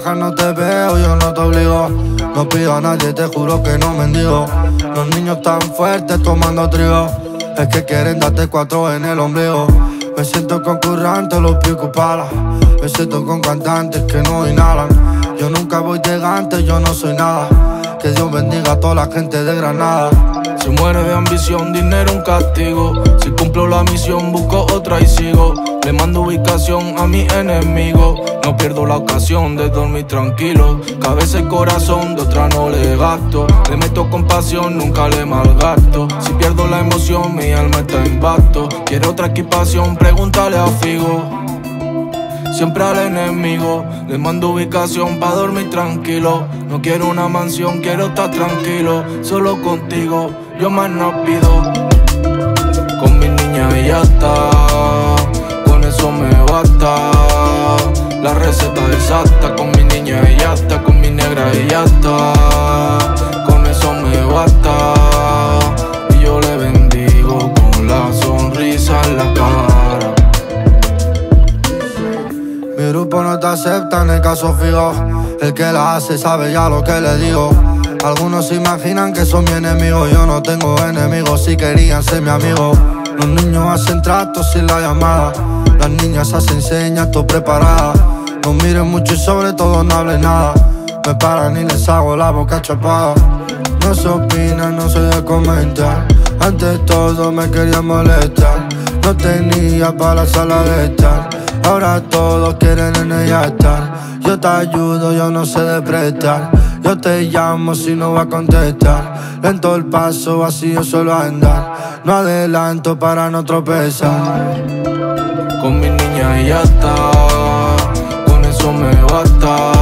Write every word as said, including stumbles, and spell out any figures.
trabajar no te veo, yo no te obligo. No pido a nadie, te juro que no mendigo. Los niños tan fuertes tomando trigo, es que quieren darte cuatro en el ombligo. Me siento con currantes, los pico palas. Me siento con cantantes que no inhalan. Yo nunca voy llegante, yo no soy nada. Que Dios bendiga a toda la gente de Granada. Si muere de ambición, dinero un castigo. Si cumplo la misión, busco otra y sigo. Le mando ubicación a mi enemigo. No pierdo la ocasión de dormir tranquilo. Cabeza y corazón, de otra no le gasto. Le meto con pasión, nunca le malgasto. Si pierdo la emoción, mi alma está en pacto. Quiero otra equipación, pregúntale a Figo. Siempre al enemigo le mando ubicación pa' dormir tranquilo. No quiero una mansión, quiero estar tranquilo. Solo contigo, yo más no pido. Con mi niña y ya está, con eso me basta. La receta exacta, con mi niña y ya está, con mi negra y ya está. Con eso me basta. Y yo le bendigo con la sonrisa en la cara. Mi grupo no te acepta en el caso fijo. El que la hace sabe ya lo que le digo. Algunos se imaginan que son mi enemigo. Yo no tengo enemigos, si querían ser mi amigo. Los niños hacen tratos sin la llamada. Las niñas hacen señas, todo preparada. No miren mucho y sobre todo no hablen nada. Me paran y les hago la boca chapada. No se opina, no se de comentar. Antes todo me quería molestar. No tenía para la sala de estar. Ahora todos quieren en ella estar. Yo te ayudo, yo no sé de prestar. Yo te llamo si no va a contestar. Lento el paso, vacío solo andar. No adelanto para no tropezar. Con mi niña y ya está, con eso me basta.